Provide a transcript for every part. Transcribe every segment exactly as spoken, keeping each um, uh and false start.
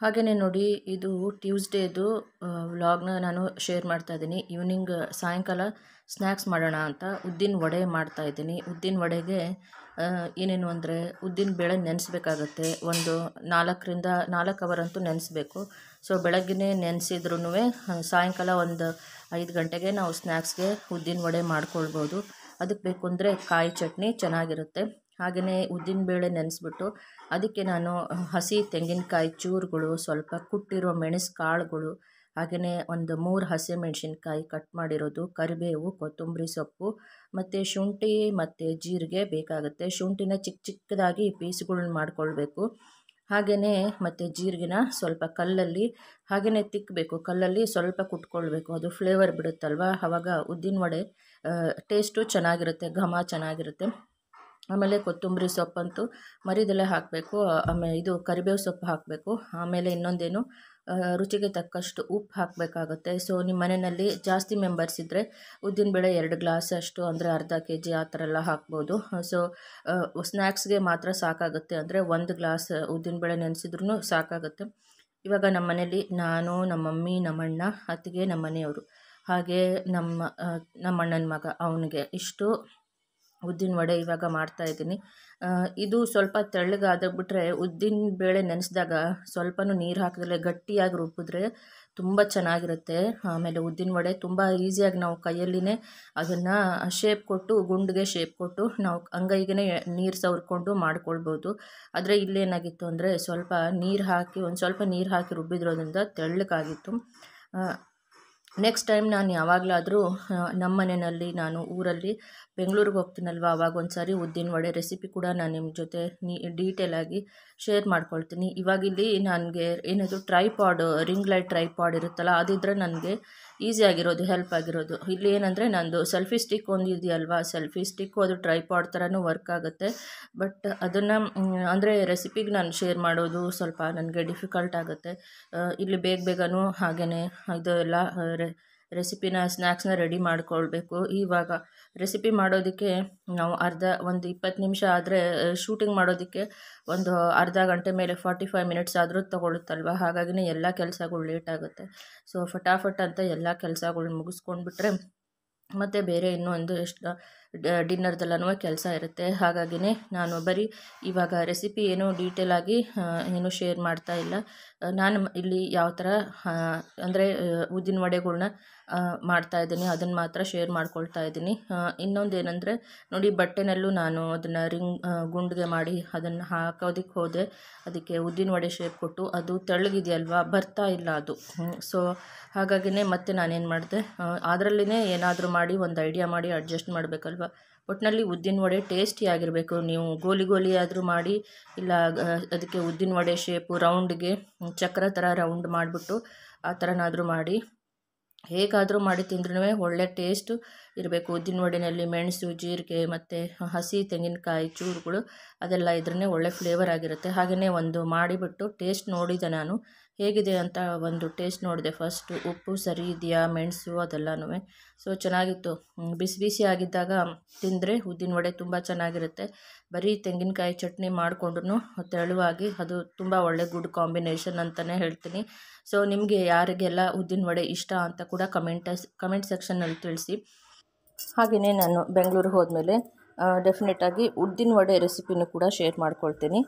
ಹಾಗೆಯೇ ನೋಡಿ, ಇದು ಟ್ಯೂಸ್ಡೇದು ವ್ಲಾಗ್ನ ನಾನು ಶೇರ್ ಮಾಡ್ತಾ ಇದ್ದೀನಿ. ಈವ್ನಿಂಗ್ ಸಾಯಂಕಾಲ ಸ್ನ್ಯಾಕ್ಸ್ ಮಾಡೋಣ ಅಂತ ಉದ್ದಿನ ವಡೆ ಮಾಡ್ತಾ ಇದ್ದೀನಿ. ಉದ್ದಿನ ವಡೆಗೆ ಏನೇನು ಅಂದರೆ, ಉದ್ದಿನ ಬೇಳೆ ನೆನೆಸ್ಬೇಕಾಗತ್ತೆ. ಒಂದು ನಾಲ್ಕರಿಂದ ನಾಲ್ಕು ಅವರ್ ಅಂತೂ ನೆನೆಸ್ಬೇಕು. ಸೊ ಬೆಳಗ್ಗೆನೇ ನೆನೆಸಿದ್ರೂ ಸಾಯಂಕಾಲ ಒಂದು ಐದು ಗಂಟೆಗೆ ನಾವು ಸ್ನ್ಯಾಕ್ಸ್ಗೆ ಉದ್ದಿನ ವಡೆ ಮಾಡ್ಕೊಳ್ಬೋದು. ಅದಕ್ಕೆ ಬೇಕು ಅಂದರೆ ಕಾಯಿ ಚಟ್ನಿ ಚೆನ್ನಾಗಿರುತ್ತೆ. ಹಾಗೆಯೇ ಉದ್ದಿನಬೇಳೆ ನೆನೆಸ್ಬಿಟ್ಟು ಅದಕ್ಕೆ ನಾನು ಹಸಿ ತೆಂಗಿನಕಾಯಿ ಚೂರುಗಳು, ಸ್ವಲ್ಪ ಕುಟ್ಟಿರೋ ಮೆಣಸು ಕಾಳುಗಳು, ಹಾಗೆಯೇ ಒಂದು ಮೂರು ಹಸಿಮೆಣಸಿನ್ಕಾಯಿ ಕಟ್ ಮಾಡಿರೋದು, ಕರಿಬೇವು, ಕೊತ್ತಂಬರಿ ಸೊಪ್ಪು ಮತ್ತು ಶುಂಠಿ ಮತ್ತು ಜೀರಿಗೆ ಬೇಕಾಗುತ್ತೆ. ಶುಂಠಿನ ಚಿಕ್ಕ ಚಿಕ್ಕದಾಗಿ ಪೀಸ್ಗಳನ್ನ ಮಾಡ್ಕೊಳ್ಬೇಕು. ಹಾಗೆಯೇ ಮತ್ತು ಜೀರಿಗೆನ ಸ್ವಲ್ಪ ಕಲ್ಲಲ್ಲಿ ಹಾಗೆಯೇ ತಿಕ್ಕಬೇಕು. ಕಲ್ಲಲ್ಲಿ ಸ್ವಲ್ಪ ಕುಟ್ಕೊಳ್ಬೇಕು. ಅದು ಫ್ಲೇವರ್ ಬಿಡುತ್ತಲ್ವ, ಆವಾಗ ಉದ್ದಿನ ವಡೆ ಟೇಸ್ಟು ಚೆನ್ನಾಗಿರುತ್ತೆ, ಘಮ ಚೆನ್ನಾಗಿರುತ್ತೆ. ಆಮೇಲೆ ಕೊತ್ತಂಬರಿ ಸೊಪ್ಪಂತೂ ಮರಿದಲ್ಲೇ ಹಾಕಬೇಕು. ಆಮೇಲೆ ಇದು ಕರಿಬೇವು ಸೊಪ್ಪು ಹಾಕಬೇಕು. ಆಮೇಲೆ ಇನ್ನೊಂದೇನು, ರುಚಿಗೆ ತಕ್ಕಷ್ಟು ಉಪ್ಪು ಹಾಕಬೇಕಾಗುತ್ತೆ. ಸೊ ನಿಮ್ಮ ಮನೆಯಲ್ಲಿ ಜಾಸ್ತಿ ಮೆಂಬರ್ಸ್ ಇದ್ದರೆ ಉದ್ದಿನಬೇಳೆ ಎರಡು ಗ್ಲಾಸ್ ಅಷ್ಟು ಅಂದರೆ ಅರ್ಧ ಕೆ ಜಿ ಆ ಥರ ಎಲ್ಲ ಹಾಕ್ಬೋದು. ಸೊ ಸ್ನ್ಯಾಕ್ಸ್ಗೆ ಮಾತ್ರ ಸಾಕಾಗುತ್ತೆ ಅಂದರೆ ಒಂದು ಗ್ಲಾಸ್ ಉದ್ದಿನಬೇಳೆ ನೆನೆಸಿದ್ರೂ ಸಾಕಾಗುತ್ತೆ. ಇವಾಗ ನಮ್ಮ ಮನೇಲಿ ನಾನು, ನಮ್ಮ ಮಮ್ಮಿ, ನಮ್ಮಣ್ಣ, ಅತ್ತಿಗೆ, ನಮ್ಮ ಮನೆಯವರು, ಹಾಗೆ ನಮ್ಮ ನಮ್ಮ ಅಣ್ಣನ ಮಗ, ಅವನಿಗೆ ಇಷ್ಟು ಉದ್ದಿನ ವಡೆ ಇವಾಗ ಮಾಡ್ತಾಯಿದ್ದೀನಿ. ಇದು ಸ್ವಲ್ಪ ತೆಳ್ಳಗಾದಾಗ್ಬಿಟ್ರೆ ಉದ್ದಿನ ಬೇಳೆ ನೆನೆಸಿದಾಗ ಸ್ವಲ್ಪನೂ ನೀರು ಹಾಕಿದ್ರೆ ಗಟ್ಟಿಯಾಗಿ ರುಬ್ಬಿದ್ರೆ ತುಂಬ ಚೆನ್ನಾಗಿರುತ್ತೆ. ಆಮೇಲೆ ಉದ್ದಿನ ವಡೆ ತುಂಬ ಈಸಿಯಾಗಿ ನಾವು ಕೈಯಲ್ಲಿನೇ ಅದನ್ನು ಶೇಪ್ ಕೊಟ್ಟು, ಗುಂಡಿಗೆ ಶೇಪ್ ಕೊಟ್ಟು ನಾವು ಅಂಗೈಗೆ ನೀರು ಸವರ್ಕೊಂಡು ಮಾಡ್ಕೊಳ್ಬೋದು. ಆದರೆ ಇಲ್ಲೇನಾಗಿತ್ತು ಅಂದರೆ ಸ್ವಲ್ಪ ನೀರು ಹಾಕಿ ಒಂದು ಸ್ವಲ್ಪ ನೀರು ಹಾಕಿ ರುಬ್ಬಿದ್ರೋದ್ರಿಂದ ತೆಳ್ಳಗಾಗಿತ್ತು. ನೆಕ್ಸ್ಟ್ ಟೈಮ್ ನಾನು ಯಾವಾಗಲಾದರೂ ನಮ್ಮ ಮನೆಯಲ್ಲಿ, ನಾನು ಊರಲ್ಲಿ ಬೆಂಗಳೂರಿಗೆ ಹೋಗ್ತೀನಲ್ವ, ಆವಾಗ ಒಂದು ಸಾರಿ ಉದ್ದಿನ ವಡೆ ರೆಸಿಪಿ ಕೂಡ ನಾನು ನಿಮ್ಮ ಜೊತೆ ನೀ ಡೀಟೇಲಾಗಿ ಶೇರ್ ಮಾಡ್ಕೊಳ್ತೀನಿ. ಇವಾಗಿಲ್ಲಿ ನನಗೆ ಏನದು ಟ್ರೈಪಾಡ್, ರಿಂಗ್ ಲೈಟ್ ಟ್ರೈಪಾಡ್ ಇರುತ್ತಲ್ಲ, ಅದಿದ್ದರೆ ನನಗೆ ಈಸಿಯಾಗಿರೋದು, ಹೆಲ್ಪ್ ಆಗಿರೋದು. ಇಲ್ಲಿ ಏನಂದರೆ ನಂದು ಸೆಲ್ಫಿ ಸ್ಟಿಕ್ ಒಂದು ಇದೆಯಲ್ವ, ಸೆಲ್ಫಿ ಸ್ಟಿಕ್ಕು ಅದು ಟ್ರೈಪಾಡ್ ಥರನೂ ವರ್ಕ್ ಆಗುತ್ತೆ. ಬಟ್ ಅದನ್ನು ಅಂದರೆ ರೆಸಿಪಿಗೆ ನಾನು ಶೇರ್ ಮಾಡೋದು ಸ್ವಲ್ಪ ನನಗೆ ಡಿಫಿಕಲ್ಟ್ ಆಗುತ್ತೆ. ಇಲ್ಲಿ ಬೇಗ ಬೇಗನೂ ಹಾಗೆಯೇ ಇದೆಲ್ಲ ರೆಸಿಪಿನ ಸ್ನ್ಯಾಕ್ಸ್ನ ರೆಡಿ ಮಾಡ್ಕೊಳ್ಬೇಕು. ಇವಾಗ ರೆಸಿಪಿ ಮಾಡೋದಕ್ಕೆ ನಾವು ಅರ್ಧ ಒಂದು ಇಪ್ಪತ್ತು ನಿಮಿಷ ಆದರೆ ಶೂಟಿಂಗ್ ಮಾಡೋದಕ್ಕೆ ಒಂದು ಅರ್ಧ ಗಂಟೆ ಮೇಲೆ ಫಾರ್ಟಿ ಫೈವ್ ಮಿನಿಟ್ಸ್ ಆದರೂ ತೊಗೊಳುತ್ತಲ್ವ, ಹಾಗಾಗಿನೇ ಎಲ್ಲ ಕೆಲಸಗಳು ಲೇಟ್ ಆಗುತ್ತೆ. ಸೊ ಫಟಾಫಟ್ ಅಂತ ಎಲ್ಲ ಕೆಲಸಗಳ್ನ ಮುಗಿಸ್ಕೊಂಡ್ಬಿಟ್ರೆ ಮತ್ತು ಬೇರೆ ಇನ್ನೊಂದು ಎಷ್ಟು ಡಿನ್ನರ್ದೆಲ್ಲನೂ ಕೆಲಸ ಇರುತ್ತೆ. ಹಾಗಾಗಿನೇ ನಾನು ಬರೀ ಇವಾಗ ರೆಸಿಪಿ ಏನೂ ಡೀಟೇಲಾಗಿ ಏನೂ ಶೇರ್ ಮಾಡ್ತಾ ಇಲ್ಲ. ನಾನು ಇಲ್ಲಿ ಯಾವ ಥರ ಅಂದರೆ ಉದ್ದಿನ ವಡೆಗಳ್ನ ಮಾಡ್ತಾಯಿದ್ದೀನಿ ಅದನ್ನು ಮಾತ್ರ ಶೇರ್ ಮಾಡ್ಕೊಳ್ತಾ ಇದ್ದೀನಿ. ಇನ್ನೊಂದು ಏನಂದರೆ ನೋಡಿ, ಬಟ್ಟೆನಲ್ಲೂ ನಾನು ಅದನ್ನು ರಿಂಗ್ ಗುಂಡಿಗೆ ಮಾಡಿ ಅದನ್ನು ಹಾಕೋದಕ್ಕೆ ಹೋದೆ. ಅದಕ್ಕೆ ಉದ್ದಿನ ವಡೆ ಶೇಪ್ ಕೊಟ್ಟು ಅದು ತೆಳ್ಳಗಿದೆಯಲ್ವ, ಬರ್ತಾ ಇಲ್ಲ ಅದು. ಸೊ ಹಾಗಾಗಿನೇ ಮತ್ತೆ ನಾನೇನು ಮಾಡಿದೆ, ಅದರಲ್ಲಿನೇ ಏನಾದರೂ ಮಾಡಿ ಒಂದು ಐಡಿಯಾ ಮಾಡಿ ಅಡ್ಜಸ್ಟ್ ಮಾಡಬೇಕಲ್ವ. ಒಟ್ಟಿನಲ್ಲಿ ಉದ್ದಿನ ವಡೆ ಟೇಸ್ಟಿಯಾಗಿರಬೇಕು. ನೀವು ಗೋಲಿ ಗೋಲಿ ಆದರೂ ಮಾಡಿ, ಇಲ್ಲ ಅದಕ್ಕೆ ಉದ್ದಿನ ವಡೆ ಶೇಪು ರೌಂಡ್ಗೆ ಚಕ್ರ ಥರ ರೌಂಡ್ ಮಾಡಿಬಿಟ್ಟು ಆ ಥರನಾದರೂ ಮಾಡಿ, ಹೇಗಾದರೂ ಮಾಡಿ ತಿಂದ್ರೂ ಒಳ್ಳೆ ಟೇಸ್ಟು ಇರಬೇಕು. ಉದ್ದಿನ ವಡೆಯಲ್ಲಿ ಮೆಣಸು, ಜೀರಿಗೆ ಮತ್ತು ಹಸಿ ತೆಂಗಿನಕಾಯಿ ಚೂರುಗಳು ಅದೆಲ್ಲ ಇದ್ರೇ ಒಳ್ಳೆ ಫ್ಲೇವರ್ ಆಗಿರುತ್ತೆ. ಹಾಗೆಯೇ ಒಂದು ಮಾಡಿಬಿಟ್ಟು ಟೇಸ್ಟ್ ನೋಡಿದೆ ನಾನು, ಹೇಗಿದೆ ಅಂತ ಒಂದು ಟೇಸ್ಟ್ ನೋಡಿದೆ. ಫಸ್ಟು ಉಪ್ಪು ಸರಿ ಇದೆಯಾ, ಮೆಣಸು ಅದೆಲ್ಲನೂ. ಸೊ ಚೆನ್ನಾಗಿತ್ತು. ಬಿಸಿ ಬಿಸಿ ಆಗಿದ್ದಾಗ ತಿಂದರೆ ಉದ್ದಿನ ವಡೆ ತುಂಬ ಚೆನ್ನಾಗಿರುತ್ತೆ. ಬರೀ ತೆಂಗಿನಕಾಯಿ ಚಟ್ನಿ ಮಾಡಿಕೊಂಡ್ರೂ ತೆಳುವಾಗಿ ಅದು ತುಂಬ ಒಳ್ಳೆ ಗುಡ್ ಕಾಂಬಿನೇಷನ್ ಅಂತಲೇ ಹೇಳ್ತೀನಿ. ಸೊ ನಿಮಗೆ ಯಾರಿಗೆಲ್ಲ ಉದ್ದಿನ ವಡೆ ಇಷ್ಟ ಅಂತ ಕೂಡ ಕಮೆಂಟಸ್ ಕಮೆಂಟ್ ಸೆಕ್ಷನ್ನಲ್ಲಿ ತಿಳಿಸಿ. ಹಾಗೆಯೇ ನಾನು ಬೆಂಗಳೂರಿಗೆ ಹೋದ್ಮೇಲೆ ಡೆಫಿನೆಟಾಗಿ ಉದ್ದಿನ ವಡೆ ರೆಸಿಪಿನೂ ಕೂಡ ಶೇರ್ ಮಾಡ್ಕೊಳ್ತೀನಿ.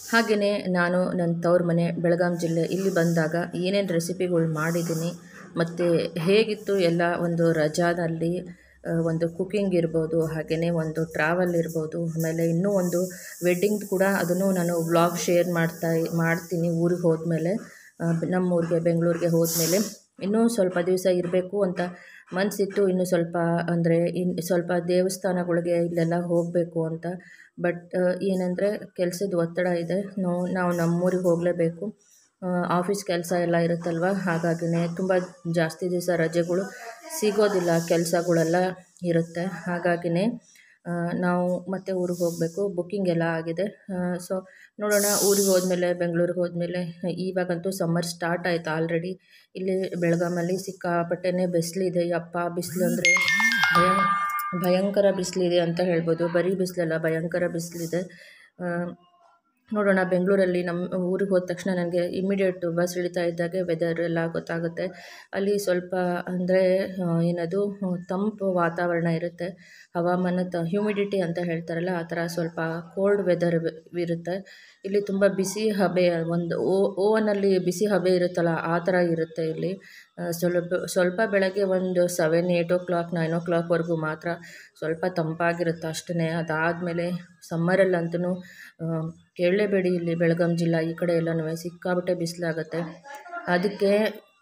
ಹಾಗೆಯೇ ನಾನು ನನ್ನ ತವ್ರ ಮನೆ ಬೆಳಗಾಂ ಜಿಲ್ಲೆ ಇಲ್ಲಿ ಬಂದಾಗ ಏನೇನು ರೆಸಿಪಿಗಳು ಮಾಡಿದ್ದೀನಿ ಮತ್ತು ಹೇಗಿತ್ತು ಎಲ್ಲ ಒಂದು ರಜಾದಲ್ಲಿ ಒಂದು ಕುಕ್ಕಿಂಗ್ ಇರ್ಬೋದು, ಹಾಗೆಯೇ ಒಂದು ಟ್ರಾವೆಲ್ ಇರ್ಬೋದು, ಆಮೇಲೆ ಇನ್ನೂ ಒಂದು ವೆಡ್ಡಿಂಗ್ದು ಕೂಡ ಅದನ್ನು ನಾನು ವ್ಲಾಗ್ ಶೇರ್ ಮಾಡ್ತಾ ಮಾಡ್ತೀನಿ ಊರಿಗೆ ಹೋದ್ಮೇಲೆ, ನಮ್ಮ ಊರಿಗೆ ಬೆಂಗಳೂರಿಗೆ ಹೋದ್ಮೇಲೆ. ಇನ್ನೂ ಸ್ವಲ್ಪ ದಿವಸ ಇರಬೇಕು ಅಂತ ಮನಸ್ಸಿತ್ತು, ಇನ್ನೂ ಸ್ವಲ್ಪ ಅಂದರೆ ಇನ್ನು ಸ್ವಲ್ಪ ದೇವಸ್ಥಾನಗಳಿಗೆ ಇಲ್ಲೆಲ್ಲ ಹೋಗಬೇಕು ಅಂತ. ಬಟ್ ಏನಂದರೆ ಕೆಲಸದ ಒತ್ತಡ ಇದೆ, ನಾವು ನಾವು ನಮ್ಮೂರಿಗೆ ಹೋಗಲೇಬೇಕು, ಆಫೀಸ್ ಕೆಲಸ ಎಲ್ಲ ಇರುತ್ತಲ್ವ, ಹಾಗಾಗಿನೇ ತುಂಬ ಜಾಸ್ತಿ ದಿವಸ ರಜೆಗಳು ಸಿಗೋದಿಲ್ಲ, ಕೆಲಸಗಳೆಲ್ಲ ಇರುತ್ತೆ. ಹಾಗಾಗಿನೇ ನಾವು ಮತ್ತೆ ಊರಿಗೆ ಹೋಗಬೇಕು, ಬುಕ್ಕಿಂಗ್ ಎಲ್ಲ ಆಗಿದೆ. ಸೊ ನೋಡೋಣ, ಊರಿಗೆ ಹೋದ್ಮೇಲೆ ಬೆಂಗಳೂರಿಗೆ ಹೋದ್ಮೇಲೆ. ಇವಾಗಂತೂ ಸಮ್ಮರ್ ಸ್ಟಾರ್ಟ್ ಆಯಿತು ಆಲ್ರೆಡಿ. ಇಲ್ಲಿ ಬೆಳಗಾಮಲ್ಲಿ ಸಿಕ್ಕಾಪಟ್ಟೆನೇ ಬಿಸಿಲಿದೆ. ಯಪ್ಪ, ಬಿಸಿಲು ಅಂದರೆ ಭಯ ಭಯಂಕರ ಬಿಸಿಲಿದೆ ಅಂತ ಹೇಳ್ಬೋದು. ಬರೀ ಬಿಸಿಲಲ್ಲ, ಭಯಂಕರ ಬಿಸಿಲಿದೆ. ನೋಡೋಣ, ಬೆಂಗಳೂರಲ್ಲಿ ನಮ್ಮ ಊರಿಗೆ ಹೋದ ತಕ್ಷಣ ನನಗೆ ಇಮ್ಮಿಡಿಯೇಟ್ ಬಸ್ ಇಳಿತಾ ಇದ್ದಾಗೆ ವೆದರ್ ಎಲ್ಲ ಗೊತ್ತಾಗುತ್ತೆ. ಅಲ್ಲಿ ಸ್ವಲ್ಪ ಅಂದರೆ ಏನದು ತಂಪು ವಾತಾವರಣ ಇರುತ್ತೆ, ಹವಾಮಾನ ತ ಹ್ಯೂಮಿಡಿಟಿ ಅಂತ ಹೇಳ್ತಾರಲ್ಲ ಆ ಥರ ಸ್ವಲ್ಪ ಕೋಲ್ಡ್ ವೆದರ್ ಇರುತ್ತೆ. ಇಲ್ಲಿ ತುಂಬ ಬಿಸಿ ಹಬೆ, ಒಂದು ಓ ಓವನಲ್ಲಿ ಬಿಸಿ ಹಬೆ ಇರುತ್ತಲ್ಲ ಆ ಥರ ಇರುತ್ತೆ ಇಲ್ಲಿ. ಸ್ವಲ್ಪ ಸ್ವಲ್ಪ ಬೆಳಗ್ಗೆ ಒಂದು seven eight o'clock nine ಓ ಕ್ಲಾಕ್ವರೆಗೂ ಮಾತ್ರ ಸ್ವಲ್ಪ ತಂಪಾಗಿರುತ್ತೆ ಅಷ್ಟೇ. ಅದಾದಮೇಲೆ ಸಮ್ಮರಲ್ಲಂತೂ ಕೇಳಲೇಬೇಡಿ, ಇಲ್ಲಿ ಬೆಳಗಾಂ ಜಿಲ್ಲೆ ಈ ಕಡೆ ಎಲ್ಲನೂ ಸಿಕ್ಕಾಬಿಟ್ಟೆ ಬಿಸಿಲಾಗುತ್ತೆ. ಅದಕ್ಕೆ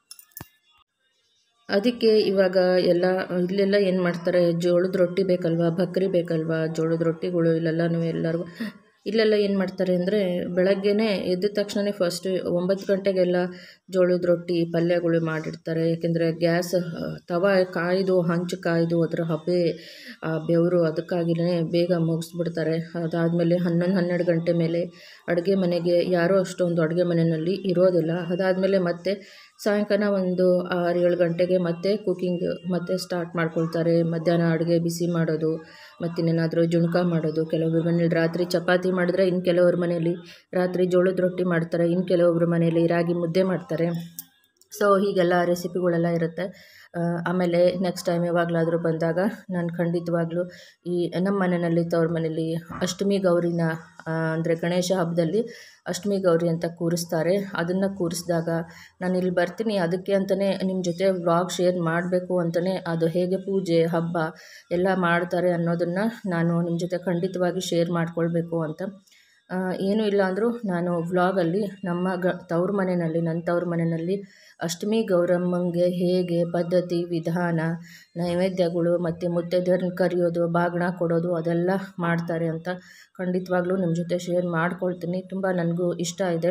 ಅದಕ್ಕೆ ಇವಾಗ ಎಲ್ಲ ಇಲ್ಲೆಲ್ಲ ಏನು ಮಾಡ್ತಾರೆ, ಜೋಳದ ರೊಟ್ಟಿ ಬೇಕಲ್ವ, ಭಕ್ರಿ ಬೇಕಲ್ವ, ಜೋಳದ ರೊಟ್ಟಿಗಳು ಇಲ್ಲೆಲ್ಲನೂ ಎಲ್ಲರಿಗೂ ಇಲ್ಲೆಲ್ಲ ಏನು ಮಾಡ್ತಾರೆ ಅಂದರೆ ಬೆಳಗ್ಗೆನೇ ಎದ್ದ ತಕ್ಷಣವೇ ಫಸ್ಟ್ ಒಂಬತ್ತು ಗಂಟೆಗೆಲ್ಲ ಜೋಳದ ರೊಟ್ಟಿ ಪಲ್ಯಗಳು ಮಾಡಿರ್ತಾರೆ. ಯಾಕೆಂದರೆ ಗ್ಯಾಸ್ ತವ ಕಾಯ್ದು ಹಂಚು ಕಾಯ್ದು ಅದರ ಹಬೆ ಬೆವರು, ಅದಕ್ಕಾಗಿಯೇ ಬೇಗ ಮುಗಿಸ್ಬಿಡ್ತಾರೆ. ಅದಾದಮೇಲೆ ಹನ್ನೊಂದು ಹನ್ನೆರಡು ಗಂಟೆ ಮೇಲೆ ಅಡುಗೆ ಮನೆಗೆ ಯಾರೂ ಅಷ್ಟೊಂದು ಅಡುಗೆ ಮನೆಯಲ್ಲಿ ಇರೋದಿಲ್ಲ. ಅದಾದಮೇಲೆ ಮತ್ತೆ ಸಾಯಂಕಾಲ ಒಂದು ಆರು ಏಳು ಗಂಟೆಗೆ ಮತ್ತೆ ಕುಕ್ಕಿಂಗ್ ಮತ್ತೆ ಸ್ಟಾರ್ಟ್ ಮಾಡ್ಕೊಳ್ತಾರೆ. ಮಧ್ಯಾಹ್ನ ಅಡುಗೆ ಬಿಸಿ ಮಾಡೋದು, ಮತ್ತಿನ್ನೇನಾದರೂ ಜುಣ್ಕ ಮಾಡೋದು. ಕೆಲವೊಬ್ಬರ ಮನೇಲಿ ರಾತ್ರಿ ಚಪಾತಿ ಮಾಡಿದ್ರೆ, ಇನ್ನು ಕೆಲವ್ರ ಮನೇಲಿ ರಾತ್ರಿ ಜೋಳದ ರೊಟ್ಟಿ ಮಾಡ್ತಾರೆ, ಇನ್ನು ಕೆಲವೊಬ್ಬರ ಮನೇಲಿ ರಾಗಿ ಮುದ್ದೆ ಮಾಡ್ತಾರೆ. ಸೊ ಹೀಗೆಲ್ಲ ರೆಸಿಪಿಗಳೆಲ್ಲ ಇರುತ್ತೆ. ಆಮೇಲೆ ನೆಕ್ಸ್ಟ್ ಟೈಮ್ ಯಾವಾಗಲಾದರೂ ಬಂದಾಗ ನಾನು ಖಂಡಿತವಾಗ್ಲೂ ಈ ನಮ್ಮ ಮನೆಯಲ್ಲಿ ತವ್ರ ಮನೇಲಿ ಅಷ್ಟಮಿ ಗೌರಿನ ಅಂದರೆ ಗಣೇಶ ಹಬ್ಬದಲ್ಲಿ ಅಷ್ಟಮಿ ಗೌರಿ ಅಂತ ಕೂರಿಸ್ತಾರೆ. ಅದನ್ನು ಕೂರಿಸಿದಾಗ ನಾನು ಇಲ್ಲಿ ಬರ್ತೀನಿ, ಅದಕ್ಕೆ ಅಂತಲೇ ನಿಮ್ಮ ಜೊತೆ ವ್ಲಾಗ್ ಶೇರ್ ಮಾಡಬೇಕು ಅಂತಲೇ, ಅದು ಹೇಗೆ ಪೂಜೆ ಹಬ್ಬ ಎಲ್ಲ ಮಾಡ್ತಾರೆ ಅನ್ನೋದನ್ನು ನಾನು ನಿಮ್ಮ ಜೊತೆ ಖಂಡಿತವಾಗಿ ಶೇರ್ ಮಾಡ್ಕೊಳ್ಬೇಕು ಅಂತ. ಏನೂ ಇಲ್ಲ ಅಂದರೂ ನಾನು ವ್ಲಾಗಲ್ಲಿ ನಮ್ಮ ಗ ತವ್ರ ಮನೆಯಲ್ಲಿ ನನ್ನ ತವ್ರ ಮನೆಯಲ್ಲಿ ಅಷ್ಟಮಿ ಗೌರಮ್ಮಂಗೆ ಹೇಗೆ ಪದ್ಧತಿ ವಿಧಾನ, ನೈವೇದ್ಯಗಳು ಮತ್ತು ಮುತ್ತೈದೆಯರನ್ನ ಕರೆಯೋದು, ಬಾಗಿಣ ಕೊಡೋದು ಅದೆಲ್ಲ ಮಾಡ್ತಾರೆ ಅಂತ ಖಂಡಿತವಾಗ್ಲೂ ನಿಮ್ಮ ಜೊತೆ ಶೇರ್ ಮಾಡ್ಕೊಳ್ತೀನಿ. ತುಂಬ ನನಗೂ ಇಷ್ಟ ಇದೆ.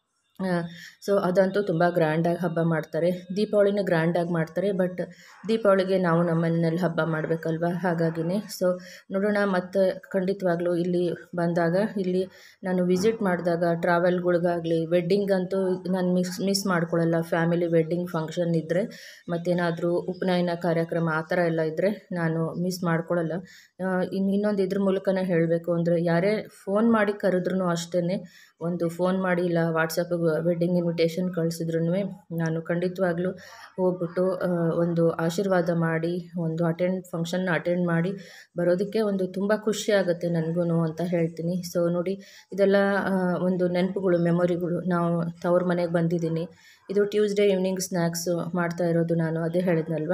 ಸೊ ಅದಂತೂ ತುಂಬ ಗ್ರ್ಯಾಂಡಾಗಿ ಹಬ್ಬ ಮಾಡ್ತಾರೆ. ದೀಪಾವಳಿನ ಗ್ರ್ಯಾಂಡಾಗಿ ಮಾಡ್ತಾರೆ, ಬಟ್ ದೀಪಾವಳಿಗೆ ನಾವು ನಮ್ಮ ಮನೆಯಲ್ಲಿ ಹಬ್ಬ ಮಾಡಬೇಕಲ್ವ, ಹಾಗಾಗಿನೇ. ಸೊ ನೋಡೋಣ, ಮತ್ತು ಖಂಡಿತವಾಗ್ಲೂ ಇಲ್ಲಿ ಬಂದಾಗ, ಇಲ್ಲಿ ನಾನು ವಿಸಿಟ್ ಮಾಡಿದಾಗ ಟ್ರಾವೆಲ್ಗಳಿಗಾಗಲಿ ವೆಡ್ಡಿಂಗ್ ಅಂತೂ ನಾನು ಮಿಸ್ ಮಿಸ್ ಮಾಡ್ಕೊಳ್ಳಲ್ಲ. ಫ್ಯಾಮಿಲಿ ವೆಡ್ಡಿಂಗ್ ಫಂಕ್ಷನ್ ಇದ್ದರೆ ಮತ್ತೇನಾದರೂ ಉಪನಯನ ಕಾರ್ಯಕ್ರಮ ಆ ಥರ ಎಲ್ಲ ಇದ್ದರೆ ನಾನು ಮಿಸ್ ಮಾಡ್ಕೊಳ್ಳಲ್ಲ. ಇನ್ನು ಇನ್ನೊಂದು ಇದ್ರ ಮೂಲಕನೇ ಹೇಳಬೇಕು ಅಂದರೆ, ಯಾರೇ ಫೋನ್ ಮಾಡಿ ಕರೆದ್ರೂ ಅಷ್ಟೇ, ಒಂದು ಫೋನ್ ಮಾಡಿ ಇಲ್ಲ ವಾಟ್ಸಪ್ಪಿಗೆ ವೆಡ್ಡಿಂಗ್ ಇನ್ವಿಟೇಷನ್ ಕಳಿಸಿದ್ರೂ ನಾನು ಖಂಡಿತವಾಗ್ಲೂ ಹೋಗ್ಬಿಟ್ಟು ಒಂದು ಆಶೀರ್ವಾದ ಮಾಡಿ, ಒಂದು ಅಟೆಂಡ್ ಫಂಕ್ಷನ್ನ ಅಟೆಂಡ್ ಮಾಡಿ ಬರೋದಕ್ಕೆ ಒಂದು ತುಂಬ ಖುಷಿ ಆಗುತ್ತೆ ನನಗೂ ಅಂತ ಹೇಳ್ತೀನಿ. ಸೊ ನೋಡಿ, ಇದೆಲ್ಲ ಒಂದು ನೆನಪುಗಳು, ಮೆಮೊರಿಗಳು. ನಾವು ತವ್ರ ಮನೆಗೆ ಬಂದಿದ್ದೀನಿ. ಇದು ಟ್ಯೂಸ್ಡೇ ಈವ್ನಿಂಗ್ ಸ್ನ್ಯಾಕ್ಸು ಮಾಡ್ತಾ ಇರೋದು ನಾನು, ಅದೇ ಹೇಳಿದ್ನಲ್ವ,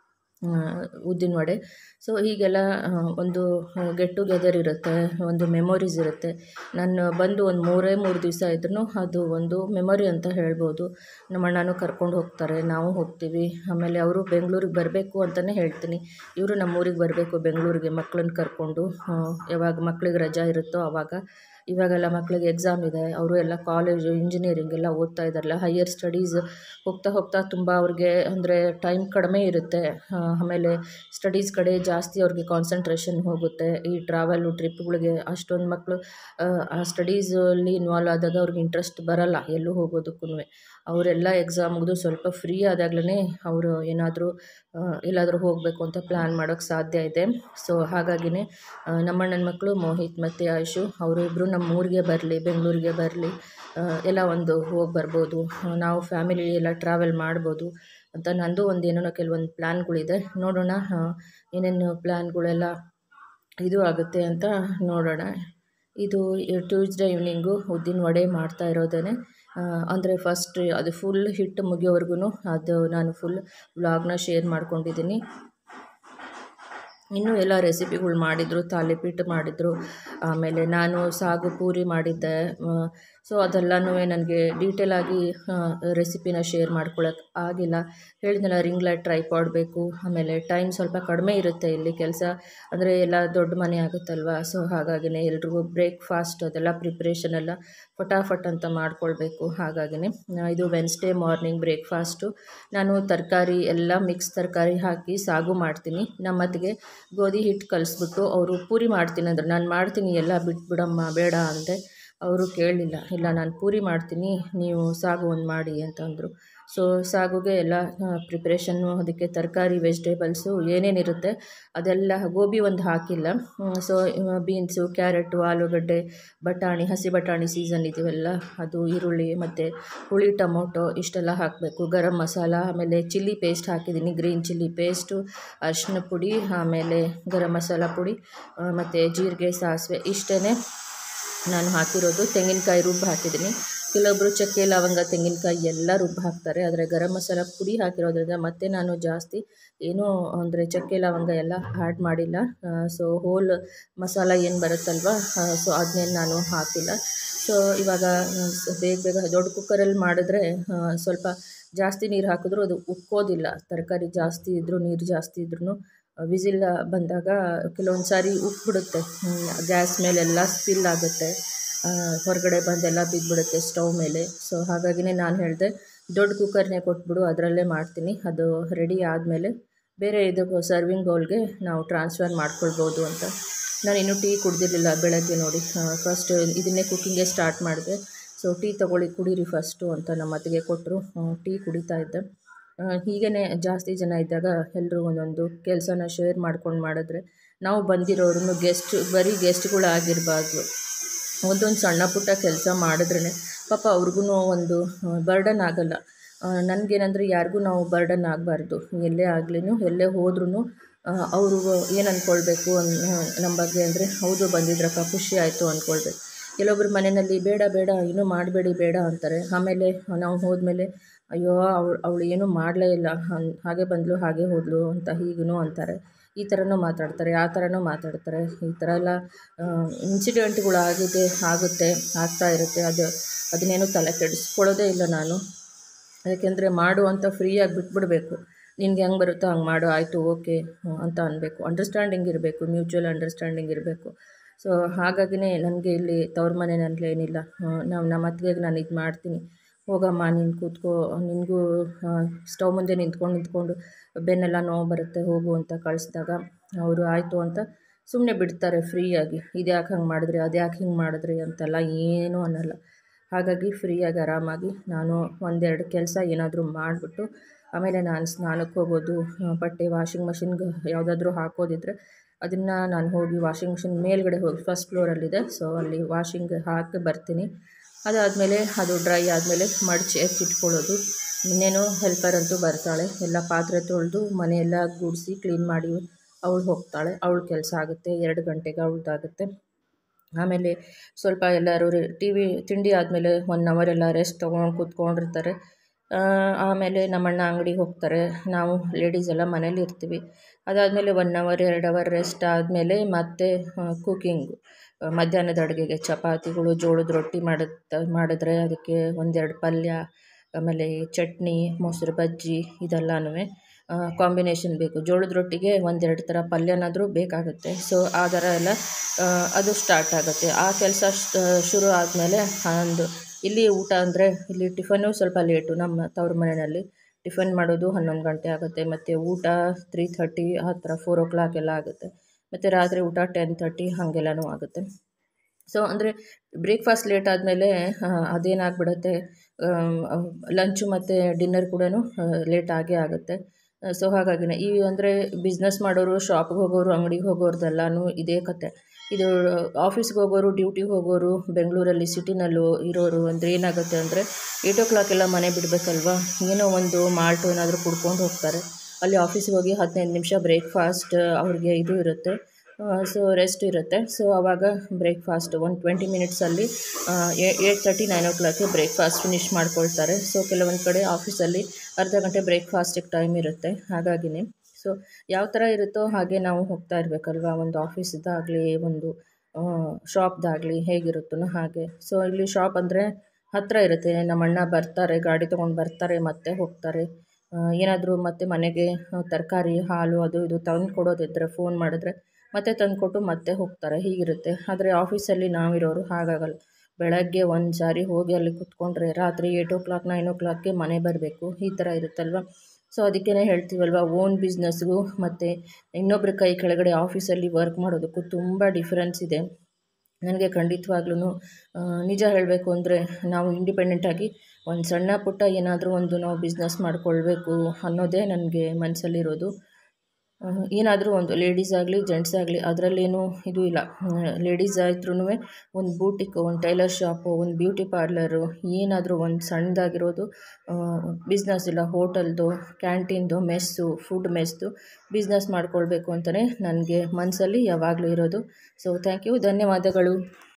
ಉದ್ದಿನ ವಡೆ. ಸೊ ಹೀಗೆಲ್ಲ ಒಂದು ಗೆಟ್ ಟುಗೆದರ್ ಇರುತ್ತೆ, ಒಂದು ಮೆಮೊರೀಸ್ ಇರುತ್ತೆ. ನಾನು ಬಂದು ಒಂದು ಮೂರೇ ಮೂರು ದಿವಸ ಇದ್ರೂ ಅದು ಒಂದು ಮೆಮೊರಿ ಅಂತ ಹೇಳ್ಬೋದು. ನಮ್ಮ ಅಣ್ಣನೂ ಕರ್ಕೊಂಡು ಹೋಗ್ತಾರೆ, ನಾವು ಹೋಗ್ತೀವಿ. ಆಮೇಲೆ ಅವರು ಬೆಂಗಳೂರಿಗೆ ಬರಬೇಕು ಅಂತಲೇ ಹೇಳ್ತೀನಿ. ಇವರು ನಮ್ಮೂರಿಗೆ ಬರಬೇಕು ಬೆಂಗಳೂರಿಗೆ ಮಕ್ಕಳನ್ನ ಕರ್ಕೊಂಡು, ಯಾವಾಗ ಮಕ್ಳಿಗೆ ರಜಾ ಇರುತ್ತೋ ಆವಾಗ. ಇವಾಗೆಲ್ಲ ಮಕ್ಕಳಿಗೆ ಎಕ್ಸಾಮ್ ಇದೆ, ಅವರು ಎಲ್ಲ ಕಾಲೇಜು ಇಂಜಿನಿಯರಿಂಗ್ ಎಲ್ಲ ಓದ್ತಾ ಇದ್ದಾರಲ್ಲ, ಹೈಯರ್ ಸ್ಟಡೀಸ್ ಹೋಗ್ತಾ ಹೋಗ್ತಾ ತುಂಬ ಅವ್ರಿಗೆ ಅಂದರೆ ಟೈಮ್ ಕಡಿಮೆ ಇರುತ್ತೆ. ಆಮೇಲೆ ಸ್ಟಡೀಸ್ ಕಡೆ ಜಾಸ್ತಿ ಅವ್ರಿಗೆ ಕಾನ್ಸಂಟ್ರೇಷನ್ ಹೋಗುತ್ತೆ. ಈ ಟ್ರಾವೆಲು ಟ್ರಿಪ್ಗಳಿಗೆ ಅಷ್ಟೊಂದು ಮಕ್ಕಳು ಆ ಸ್ಟಡೀಸಲ್ಲಿ ಇನ್ವಾಲ್ವ್ ಆದಾಗ ಅವ್ರಿಗೆ ಇಂಟ್ರೆಸ್ಟ್ ಬರಲ್ಲ ಎಲ್ಲೂ ಹೋಗೋದಕ್ಕೂ. ಅವರೆಲ್ಲ ಎಕ್ಸಾಮ್ ಮುಗಿದು ಸ್ವಲ್ಪ ಫ್ರೀ ಆದಾಗಲೇ ಅವರು ಏನಾದರೂ ಎಲ್ಲಾದರೂ ಹೋಗಬೇಕು ಅಂತ ಪ್ಲ್ಯಾನ್ ಮಾಡೋಕ್ಕೆ ಸಾಧ್ಯ ಇದೆ. ಸೊ ಹಾಗಾಗಿನೇ ನಮ್ಮಣ್ಣನ ಮಕ್ಕಳು ಮೋಹಿತ್ ಮತ್ತು ಆಯುಷು ಅವರಿಬ್ಬರು ನಮ್ಮ ಊರಿಗೆ ಬರಲಿ, ಬೆಂಗಳೂರಿಗೆ ಬರಲಿ, ಎಲ್ಲ ಒಂದು ಹೋಗಿ ಬರ್ಬೋದು, ನಾವು ಫ್ಯಾಮಿಲಿ ಎಲ್ಲ ಟ್ರಾವೆಲ್ ಮಾಡ್ಬೋದು ಅಂತ ನಂದು ಒಂದು ಏನೋ ಕೆಲವೊಂದು ಪ್ಲ್ಯಾನ್ಗಳಿದೆ. ನೋಡೋಣ ಏನೇನು ಪ್ಲ್ಯಾನ್ಗಳೆಲ್ಲ ಇದು ಆಗುತ್ತೆ ಅಂತ ನೋಡೋಣ. ಇದು ಟ್ಯೂಸ್ಡೇ ಈವ್ನಿಂಗು ಉದ್ದಿನ ವಡೆ ಮಾಡ್ತಾ ಇರೋದೇ, ಅಂದರೆ ಫಸ್ಟ್ ಅದು ಫುಲ್ ಹಿಟ್ಟು ಮುಗಿಯೋವರೆಗೂ ಅದು ನಾನು ಫುಲ್ ವ್ಲಾಗ್ನ ಶೇರ್ ಮಾಡ್ಕೊಂಡಿದ್ದೀನಿ. ಇನ್ನೂ ಎಲ್ಲ ರೆಸಿಪಿಗಳು ಮಾಡಿದರು, ತಾಲಿಪೀಠ ಮಾಡಿದರು, ಆಮೇಲೆ ನಾನು ಸಾಗು ಪೂರಿ ಮಾಡಿದ್ದೆ. ಸೊ ಅದೆಲ್ಲನೂ ನನಗೆ ಡೀಟೇಲಾಗಿ ರೆಸಿಪಿನ ಶೇರ್ ಮಾಡ್ಕೊಳಕ್ಕೆ ಆಗಿಲ್ಲ. ಹೇಳಿದ್ನಲ್ಲ, ರಿಂಗ್ ಲೈಟ್ ಟ್ರೈಪಾಡ್ ಬೇಕು, ಆಮೇಲೆ ಟೈಮ್ ಸ್ವಲ್ಪ ಕಡಿಮೆ ಇರುತ್ತೆ ಇಲ್ಲಿ ಕೆಲಸ, ಅಂದರೆ ಎಲ್ಲ ದೊಡ್ಡ ಮನೆ ಆಗುತ್ತಲ್ವ. ಸೊ ಹಾಗಾಗಿನೇ ಎಲ್ರಿಗೂ ಬ್ರೇಕ್ಫಾಸ್ಟ್ ಅದೆಲ್ಲ ಪ್ರಿಪ್ರೇಷನ್ ಎಲ್ಲ ಫಟಾಫಟ್ ಅಂತ ಮಾಡ್ಕೊಳ್ಬೇಕು. ಹಾಗಾಗಿನೇ ಇದು ವೆನ್ಸ್ಡೇ ಮಾರ್ನಿಂಗ್ ಬ್ರೇಕ್ಫಾಸ್ಟು. ನಾನು ತರಕಾರಿ ಎಲ್ಲ ಮಿಕ್ಸ್ ತರಕಾರಿ ಹಾಕಿ ಸಾಗು ಮಾಡ್ತೀನಿ. ನಮ್ಮ ಅತ್ತಿಗೆ ಗೋಧಿ ಹಿಟ್ಟು ಕಲಿಸ್ಬಿಟ್ಟು ಅವರು ಪೂರಿ ಮಾಡ್ತೀನಿ ಅಂದ್ರೆ, ನಾನು ಮಾಡ್ತೀನಿ ಎಲ್ಲ ಬಿಟ್ಬಿಡಮ್ಮ ಬೇಡ ಅಂದೆ. ಅವರು ಕೇಳಲಿಲ್ಲ, ಇಲ್ಲ ನಾನು ಪೂರಿ ಮಾಡ್ತೀನಿ, ನೀವು ಸಾಗು ಒಂದು ಮಾಡಿ ಅಂತಂದರು. ಸೊ ಸಾಗುಗೆ ಎಲ್ಲ ಪ್ರಿಪ್ರೇಷನ್ನು, ಅದಕ್ಕೆ ತರಕಾರಿ ವೆಜಿಟೇಬಲ್ಸು ಏನೇನಿರುತ್ತೆ ಅದೆಲ್ಲ, ಗೋಬಿ ಒಂದು ಹಾಕಿಲ್ಲ. ಸೊ ಬೀನ್ಸು, ಕ್ಯಾರೆಟು, ಆಲೂಗಡ್ಡೆ, ಬಟಾಣಿ, ಹಸಿ ಬಟಾಣಿ ಸೀಸನ್ ಇದೆಲ್ಲ, ಅದು ಈರುಳ್ಳಿ ಮತ್ತು ಹುಳಿ ಟೊಮೊಟೊ ಇಷ್ಟೆಲ್ಲ ಹಾಕಬೇಕು. ಗರಂ ಮಸಾಲ, ಆಮೇಲೆ ಚಿಲ್ಲಿ ಪೇಸ್ಟ್ ಹಾಕಿದ್ದೀನಿ, ಗ್ರೀನ್ ಚಿಲ್ಲಿ ಪೇಸ್ಟು, ಅರಿಶಿನ ಪುಡಿ, ಆಮೇಲೆ ಗರಂ ಮಸಾಲ ಪುಡಿ ಮತ್ತು ಜೀರಿಗೆ, ಸಾಸಿವೆ ಇಷ್ಟೇ ನಾನು ಹಾಕಿರೋದು. ತೆಂಗಿನಕಾಯಿ ರುಬ್ಬು ಹಾಕಿದ್ದೀನಿ. ಕೆಲವೊಬ್ಬರು ಚಕ್ಕೆ, ಲವಂಗ, ತೆಂಗಿನಕಾಯಿ ಎಲ್ಲ ರುಬ್ಬು ಹಾಕ್ತಾರೆ, ಆದರೆ ಗರಂ ಮಸಾಲ ಪುಡಿ ಹಾಕಿರೋದ್ರಿಂದ ಮತ್ತೆ ನಾನು ಜಾಸ್ತಿ ಏನೂ ಅಂದರೆ ಚಕ್ಕೆ ಲವಂಗ ಎಲ್ಲ ಆ್ಯಡ್ ಮಾಡಿಲ್ಲ. ಸೊ ಹೋಲ್ ಮಸಾಲ ಏನು ಬರುತ್ತಲ್ವ, ಸೊ ಅದನ್ನೇನು ನಾನು ಹಾಕಿಲ್ಲ. ಸೊ ಇವಾಗ ಬೇಗ ಬೇಗ ದೊಡ್ಡ ಕುಕ್ಕರಲ್ಲಿ ಮಾಡಿದ್ರೆ ಸ್ವಲ್ಪ ಜಾಸ್ತಿ ನೀರು ಹಾಕಿದ್ರೂ ಅದು ಉಕ್ಕೋದಿಲ್ಲ. ತರಕಾರಿ ಜಾಸ್ತಿ ಇದ್ದರೂ, ನೀರು ಜಾಸ್ತಿ ಇದ್ರೂ ವಿಸಿಲ್ ಬಂದಾಗ ಕೆಲವೊಂದು ಸಾರಿ ಉಕ್ಬಿಡುತ್ತೆ, ಗ್ಯಾಸ್ ಮೇಲೆಲ್ಲ ಸ್ಪಿಲ್ ಆಗುತ್ತೆ, ಹೊರಗಡೆ ಬಂದೆಲ್ಲ ಬಿದ್ದುಬಿಡುತ್ತೆ ಸ್ಟವ್ ಮೇಲೆ. ಸೊ ಹಾಗಾಗಿನೇ ನಾನು ಹೇಳಿದೆ ದೊಡ್ಡ ಕುಕ್ಕರ್ನೇ ಕೊಟ್ಬಿಡು, ಅದರಲ್ಲೇ ಮಾಡ್ತೀನಿ. ಅದು ರೆಡಿ ಆದಮೇಲೆ ಬೇರೆ ಇದು ಸರ್ವಿಂಗ್ ಬೌಲ್ಗೆ ನಾವು ಟ್ರಾನ್ಸ್ಫರ್ ಮಾಡ್ಕೊಳ್ಬೋದು ಅಂತ. ನಾನು ಇನ್ನೂ ಟೀ ಕುಡ್ದಿರಲಿಲ್ಲ ಬೆಳಗ್ಗೆ, ನೋಡಿ ಫಸ್ಟ್ ಇದನ್ನೇ ಕುಕ್ಕಿಂಗೇ ಸ್ಟಾರ್ಟ್ ಮಾಡಿದೆ. ಸೊ ಟೀ ತೊಗೊಳ್ಳಿ, ಕುಡೀರಿ ಫಸ್ಟು ಅಂತ ನಮ್ಮ ಅತ್ತಿಗೆ ಕೊಟ್ಟರು. ಟೀ ಕುಡಿತಾ ಇದ್ದೆ. ಹೀಗೇ ಜಾಸ್ತಿ ಜನ ಇದ್ದಾಗ ಎಲ್ಲರೂ ಒಂದೊಂದು ಕೆಲಸನ ಶೇರ್ ಮಾಡ್ಕೊಂಡು ಮಾಡಿದ್ರೆ, ನಾವು ಬಂದಿರೋರು ಗೆಸ್ಟ್ ಬರೀ ಗೆಸ್ಟ್ಗಳಾಗಿರಬಾರ್ದು, ಒಂದೊಂದು ಸಣ್ಣ ಪುಟ್ಟ ಕೆಲಸ ಮಾಡಿದ್ರೇ ಪಾಪ ಅವ್ರಿಗೂ ಒಂದು ಬರ್ಡನ್ ಆಗೋಲ್ಲ. ನನಗೇನಂದರೆ ಯಾರಿಗೂ ನಾವು ಬರ್ಡನ್ ಆಗಬಾರ್ದು. ಎಲ್ಲೇ ಆಗಲಿ, ಎಲ್ಲೇ ಹೋದ್ರೂ ಅವರು ಏನು ಅಂದ್ಕೊಳ್ಬೇಕು ನಮ್ಮ ಬಗ್ಗೆ ಅಂದರೆ, ಹೌದು ಬಂದಿದ್ರಕ್ಕ ಖುಷಿ ಆಯಿತು ಅಂದ್ಕೊಳ್ಬೇಕು. ಕೆಲವೊಬ್ರು ಮನೆಯಲ್ಲಿ ಬೇಡ ಬೇಡ ಏನೂ ಮಾಡಬೇಡಿ ಬೇಡ ಅಂತಾರೆ. ಆಮೇಲೆ ನಾವು ಹೋದ್ಮೇಲೆ ಅಯ್ಯೋ ಅವಳು ಅವಳು ಏನೂ ಮಾಡಲೇ ಇಲ್ಲ, ಹಾಗೆ ಬಂದಳು ಹಾಗೆ ಹೋದಳು ಅಂತ ಹೀಗೂ ಅಂತಾರೆ. ಈ ಥರನೂ ಮಾತಾಡ್ತಾರೆ, ಆ ಥರನೂ ಮಾತಾಡ್ತಾರೆ. ಈ ಥರ ಎಲ್ಲ ಇನ್ಸಿಡೆಂಟ್ಗಳು ಆಗಿದೆ, ಆಗುತ್ತೆ, ಆಗ್ತಾ ಇರುತ್ತೆ. ಅದು ಅದನ್ನೇನು ತಲೆ ಕೆಡಿಸ್ಕೊಳ್ಳೋದೇ ಇಲ್ಲ ನಾನು. ಯಾಕೆಂದರೆ ಮಾಡು ಅಂತ ಫ್ರೀಯಾಗಿ ಬಿಟ್ಬಿಡಬೇಕು. ನಿನ್ಗೆ ಹೆಂಗೆ ಬರುತ್ತೋ ಹಂಗೆ ಮಾಡು, ಆಯಿತು ಓಕೆ ಅಂತ ಅನ್ನಬೇಕು. ಅಂಡರ್ಸ್ಟ್ಯಾಂಡಿಂಗ್ ಇರಬೇಕು, ಮ್ಯೂಚುವಲ್ ಅಂಡರ್ಸ್ಟ್ಯಾಂಡಿಂಗ್ ಇರಬೇಕು. ಸೊ ಹಾಗಾಗಿನೇ ನನಗೆ ಇಲ್ಲಿ ತವ್ರ ಮನೆಯಲ್ಲಿ ಏನಿಲ್ಲ, ನಾವು ನಮ್ಮ ಅತ್ತಿಗೆಗೆ ನಾನು ಇದು ಮಾಡ್ತೀನಿ, ಹೋಗಮ್ಮ ನೀನು ಕೂತ್ಕೋ, ನಿನಗೂ ಸ್ಟವ್ ಮುಂದೆ ನಿಂತ್ಕೊಂಡು ನಿಂತ್ಕೊಂಡು ಬೆನ್ನೆಲ್ಲ ನೋವು ಬರುತ್ತೆ, ಹೋಗು ಅಂತ ಕಳಿಸಿದಾಗ ಅವರು ಆಯಿತು ಅಂತ ಸುಮ್ಮನೆ ಬಿಡ್ತಾರೆ ಫ್ರೀಯಾಗಿ. ಇದು ಯಾಕೆ ಹಂಗೆ ಮಾಡಿದ್ರಿ, ಅದು ಯಾಕೆ ಹಿಂಗೆ ಮಾಡಿದ್ರಿ ಅಂತೆಲ್ಲ ಏನೂ ಅನ್ನಲ್ಲ. ಹಾಗಾಗಿ ಫ್ರೀಯಾಗಿ ಆರಾಮಾಗಿ ನಾನು ಒಂದೆರಡು ಕೆಲಸ ಏನಾದರೂ ಮಾಡಿಬಿಟ್ಟು ಆಮೇಲೆ ನಾನು ಸ್ನಾನಕ್ಕೆ ಹೋಗೋದು, ಬಟ್ಟೆ ವಾಷಿಂಗ್ ಮಷಿನ್ಗೆ ಯಾವುದಾದ್ರೂ ಹಾಕೋದಿದ್ರೆ ಅದನ್ನು ನಾನು ಹೋಗಿ ವಾಷಿಂಗ್ ಮಿಷಿನ್ ಮೇಲ್ಗಡೆ ಹೋಗಿ ಫಸ್ಟ್ ಫ್ಲೋರಲ್ಲಿದೆ, ಸೊ ಅಲ್ಲಿ ವಾಷಿಂಗ್ ಹಾಕಿ ಬರ್ತೀನಿ. ಅದಾದಮೇಲೆ ಅದು ಡ್ರೈ ಆದಮೇಲೆ ಮಡಚಿ ಎತ್ತಿಟ್ಕೊಳ್ಳೋದು. ಇನ್ನೇನು ಹೆಲ್ಪರ್ ಅಂತೂ ಬರ್ತಾಳೆ, ಎಲ್ಲ ಪಾತ್ರೆ ತೊಳೆದು ಮನೆಯೆಲ್ಲ ಗುಡಿಸಿ ಕ್ಲೀನ್ ಮಾಡಿ ಅವಳು ಹೋಗ್ತಾಳೆ. ಅವಳ ಕೆಲಸ ಆಗುತ್ತೆ, ಎರಡು ಗಂಟೆಗೆ ಅವಳದಾಗುತ್ತೆ. ಆಮೇಲೆ ಸ್ವಲ್ಪ ಎಲ್ಲರೂ ಟಿ ವಿ ತಿಂಡಿ ಆದಮೇಲೆ ಒನ್ ಅವರ್ ಎಲ್ಲ ರೆಸ್ಟ್ ತೊಗೊಂಡು ಕೂತ್ಕೊಂಡಿರ್ತಾರೆ. ಆಮೇಲೆ ನಮ್ಮಣ್ಣ ಅಂಗಡಿಗೆ ಹೋಗ್ತಾರೆ, ನಾವು ಲೇಡೀಸ್ ಎಲ್ಲ ಮನೇಲಿ ಇರ್ತೀವಿ. ಅದಾದಮೇಲೆ ಒನ್ ಅವರ್ ಎರಡು ಅವರ್ ರೆಸ್ಟ್ ಆದಮೇಲೆ ಮತ್ತೆ ಕುಕ್ಕಿಂಗು, ಮಧ್ಯಾಹ್ನದ ಅಡುಗೆಗೆ ಚಪಾತಿಗಳು, ಜೋಳದ ರೊಟ್ಟಿ ಮಾಡುತ್ತ ಮಾಡಿದ್ರೆ ಅದಕ್ಕೆ ಒಂದೆರಡು ಪಲ್ಯ, ಆಮೇಲೆ ಚಟ್ನಿ, ಮೊಸರು ಬಜ್ಜಿ ಇದೆಲ್ಲನೂ ಕಾಂಬಿನೇಷನ್ ಬೇಕು. ಜೋಳದ ರೊಟ್ಟಿಗೆ ಒಂದೆರಡು ಥರ ಪಲ್ಯನಾದರೂ ಬೇಕಾಗುತ್ತೆ. ಸೊ ಆ ಥರ ಎಲ್ಲ ಅದು ಸ್ಟಾರ್ಟ್ ಆಗುತ್ತೆ. ಆ ಕೆಲಸ ಶುರು ಆದಮೇಲೆ ಒಂದು ಇಲ್ಲಿ ಊಟ ಅಂದರೆ ಇಲ್ಲಿ ಟಿಫನ್ನು ಸ್ವಲ್ಪ ಲೇಟು. ನಮ್ಮ ತವ್ರ ಮನೆಯಲ್ಲಿ ಟಿಫನ್ ಮಾಡೋದು ಹನ್ನೊಂದು ಗಂಟೆ ಆಗುತ್ತೆ, ಮತ್ತು ಊಟ ತ್ರೀ ಥರ್ಟಿ ಆ ಥರ ಫೋರ್ ಓ ಕ್ಲಾಕ್ ಎಲ್ಲ ಆಗುತ್ತೆ, ಮತ್ತು ರಾತ್ರಿ ಊಟ ಟೆನ್ ತರ್ಟಿ ಹಾಗೆಲ್ಲನೂ ಆಗುತ್ತೆ. ಸೊ ಅಂದರೆ ಬ್ರೇಕ್ಫಾಸ್ಟ್ ಲೇಟ್ ಆದಮೇಲೆ ಅದೇನಾಗ್ಬಿಡುತ್ತೆ, ಲಂಚು ಮತ್ತು ಡಿನ್ನರ್ ಕೂಡ ಲೇಟ್ ಆಗೇ ಆಗುತ್ತೆ. ಸೊ ಹಾಗಾಗಿನೇ ಈ ಅಂದರೆ ಬಿಸ್ನೆಸ್ ಮಾಡೋರು, ಶಾಪಿಗೆ ಹೋಗೋರು, ಅಂಗಡಿಗೆ ಹೋಗೋರ್ದೆಲ್ಲನೂ ಇದೇ ಕತೆ. ಇದು ಆಫೀಸ್ಗೆ ಹೋಗೋರು, ಡ್ಯೂಟಿಗೆ ಹೋಗೋರು, ಬೆಂಗಳೂರಲ್ಲಿ ಸಿಟಿನಲ್ಲೂ ಇರೋರು ಅಂದರೆ ಏನಾಗುತ್ತೆ ಅಂದರೆ ಏಯ್ಟ್ ಓ ಕ್ಲಾಕ್ ಎಲ್ಲ ಮನೆ ಬಿಡಬೇಕಲ್ವ, ಏನೋ ಒಂದು ಮಾಲ್ಟು ಏನಾದರೂ ಕುಡ್ಕೊಂಡು ಹೋಗ್ತಾರೆ. ಅಲ್ಲಿ ಆಫೀಸಿಗೆ ಹೋಗಿ ಹದಿನೈದು ನಿಮಿಷ ಬ್ರೇಕ್ಫಾಸ್ಟ್ ಅವ್ರಿಗೆ ಇದು ಇರುತ್ತೆ, ಸೊ ರೆಸ್ಟ್ ಇರುತ್ತೆ. ಸೊ ಆವಾಗ ಬ್ರೇಕ್ಫಾಸ್ಟ್ ಒಂದು ಟ್ವೆಂಟಿ ಮಿನಿಟ್ಸಲ್ಲಿ ಏಯ್ಟ್ ತರ್ಟಿ ನೈನ್ ಓ ಕ್ಲಾಕ್ಗೆ ಬ್ರೇಕ್ಫಾಸ್ಟ್ ಫಿನಿಷ್ ಮಾಡ್ಕೊಳ್ತಾರೆ. ಸೊ ಕೆಲವೊಂದು ಕಡೆ ಆಫೀಸಲ್ಲಿ ಅರ್ಧ ಗಂಟೆ ಬ್ರೇಕ್ಫಾಸ್ಟಿಗೆ ಟೈಮ್ ಇರುತ್ತೆ. ಹಾಗಾಗಿನೇ ಸೊ ಯಾವ ಥರ ಇರುತ್ತೋ ಹಾಗೆ ನಾವು ಹೋಗ್ತಾ ಇರಬೇಕಲ್ವ, ಒಂದು ಆಫೀಸ್ದಾಗಲಿ ಒಂದು ಶಾಪ್ದಾಗಲಿ ಹೇಗಿರುತ್ತೋ ಹಾಗೆ. ಸೊ ಇಲ್ಲಿ ಶಾಪ್ ಅಂದರೆ ಹತ್ತಿರ ಇರುತ್ತೆ, ನಮ್ಮ ಅಣ್ಣ ಬರ್ತಾರೆ, ಗಾಡಿ ತೊಗೊಂಡು ಬರ್ತಾರೆ, ಮತ್ತೆ ಹೋಗ್ತಾರೆ. ಏನಾದರೂ ಮತ್ತೆ ಮನೆಗೆ ತರಕಾರಿ ಹಾಲು ಅದು ಇದು ತಂದು ಕೊಡೋದಿದ್ದರೆ ಫೋನ್ ಮಾಡಿದ್ರೆ ಮತ್ತೆ ತಂದುಕೊಟ್ಟು ಮತ್ತೆ ಹೋಗ್ತಾರೆ, ಹೀಗಿರುತ್ತೆ. ಆದರೆ ಆಫೀಸಲ್ಲಿ ನಾವಿರೋರು ಹಾಗಾಗಲ್ಲ. ಬೆಳಗ್ಗೆ ಒಂದು ಸಾರಿ ಹೋಗಿ ಅಲ್ಲಿ ಕೂತ್ಕೊಂಡ್ರೆ ರಾತ್ರಿ ಏಯ್ಟ್ ಓ ಕ್ಲಾಕ್ ನೈನ್ ಓ ಕ್ಲಾಕ್ಗೆ ಮನೆ ಬರಬೇಕು, ಈ ಥರ ಇರುತ್ತಲ್ವ. ಸೊ ಅದಕ್ಕೇ ಹೇಳ್ತೀವಲ್ವ, ಓನ್ ಬಿಸ್ನೆಸ್ಗೂ ಮತ್ತು ಇನ್ನೊಬ್ಬರ ಕೈ ಕೆಳಗಡೆ ಆಫೀಸಲ್ಲಿ ವರ್ಕ್ ಮಾಡೋದಕ್ಕೂ ತುಂಬ ಡಿಫ್ರೆನ್ಸ್ ಇದೆ. ನನಗೆ ಖಂಡಿತವಾಗ್ಲೂ ನಿಜ ಹೇಳಬೇಕು ಅಂದರೆ ನಾವು ಇಂಡಿಪೆಂಡೆಂಟಾಗಿ ಒಂದು ಸಣ್ಣ ಪುಟ್ಟ ಏನಾದರೂ ಒಂದು ನಾವು ಬಿಸ್ನೆಸ್ ಮಾಡಿಕೊಳ್ಬೇಕು ಅನ್ನೋದೇ ನನಗೆ ಮನಸ್ಸಲ್ಲಿರೋದು. ಏನಾದರೂ ಒಂದು ಲೇಡೀಸ್ ಆಗಲಿ ಜೆಂಟ್ಸ್ ಆಗಲಿ ಅದರಲ್ಲೇನೂ ಇದು ಇಲ್ಲ. ಲೇಡೀಸ್ ಆದ್ರೂ ಒಂದು ಬೂಟಿಕ್ಕು, ಒಂದು ಟೈಲರ್ ಶಾಪು, ಒಂದು ಬ್ಯೂಟಿ ಪಾರ್ಲರು, ಏನಾದರೂ ಒಂದು ಸಣ್ಣದಾಗಿರೋದು ಬಿಸ್ನೆಸ್ ಇಲ್ಲ, ಹೋಟೆಲ್ದು, ಕ್ಯಾಂಟೀನ್ದು, ಮೆಸ್ಸು, ಫುಡ್ ಮೆಸ್ದು ಬಿಸ್ನೆಸ್ ಮಾಡಿಕೊಳ್ಬೇಕು ಅಂತಲೇ ನನಗೆ ಮನಸ್ಸಲ್ಲಿ ಯಾವಾಗಲೂ ಇರೋದು. ಸೊ ಥ್ಯಾಂಕ್ ಯು, ಧನ್ಯವಾದಗಳು.